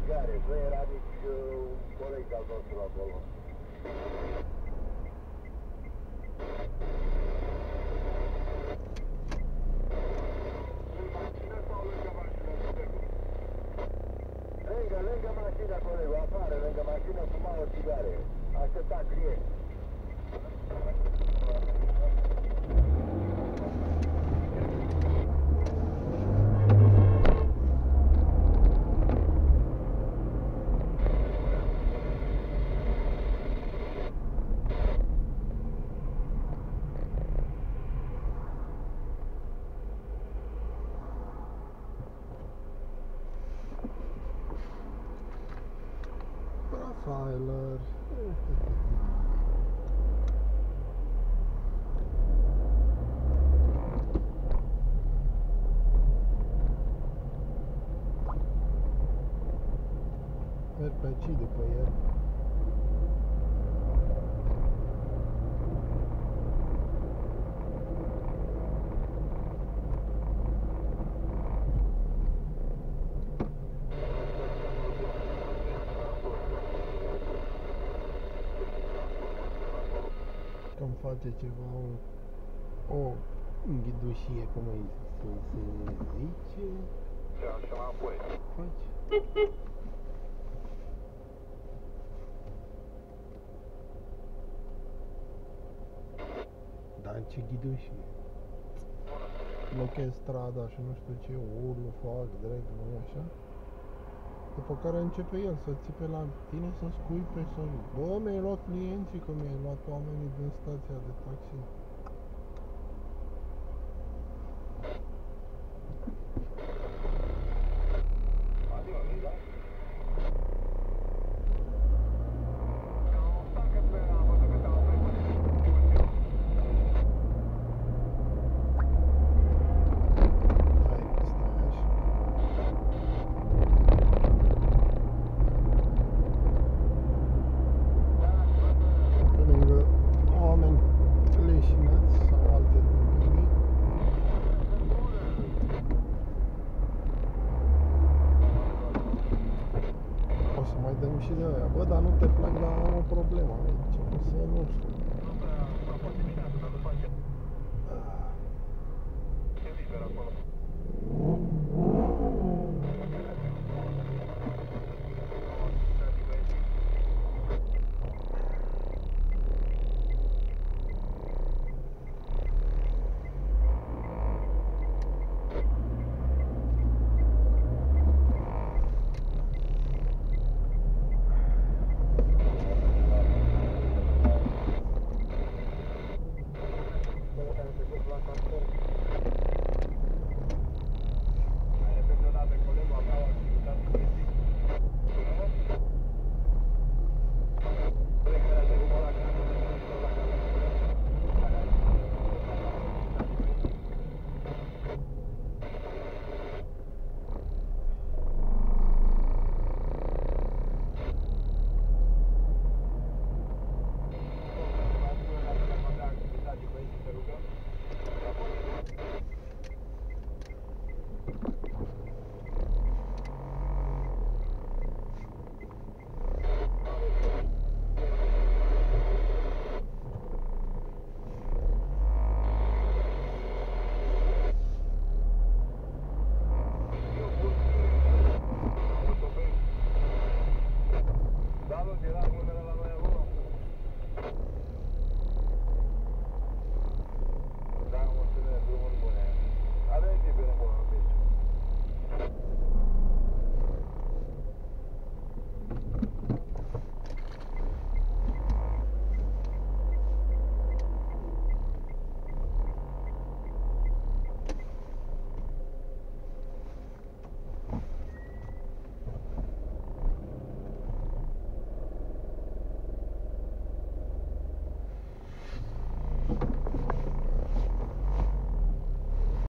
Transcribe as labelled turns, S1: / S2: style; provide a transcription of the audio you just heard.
S1: țigare, nu era nici un coleg al nostru acolo. Lângă mașină, colegul, afară, lângă mașină, fuma o țigare. Aștepta client.
S2: Profiler. Merg pe aici după el. Cam face ceva, o înghidușie, cum îi se zice.
S1: Și înapoi.
S2: Faci? Dar ce ghidușie? Blochez strada și nu știu ce, urlu, fac, drept, nu așa? După care începe el să țipe la tine, să scuipe, să... Bă, mi-ai luat clienții, că mi-ai luat oamenii din stația de taxi. Și de aia, bă, dar nu te plac, dar am o problemă aici, o să nu știu.
S1: E liber acolo.
S3: la transport.